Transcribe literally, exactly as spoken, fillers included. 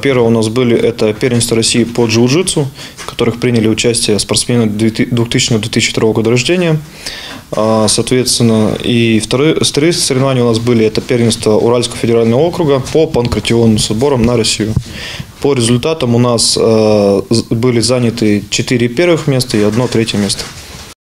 первое у нас были это первенство России по джиу-джитсу, в которых приняли участие спортсмены двухтысячного — две тысячи второго года рождения. Соответственно, и вторые, вторые соревнования у нас были это первенство Уральского федерального округа по панкратионным сборам на Россию. По результатам у нас были заняты четыре первых места и одно третье место.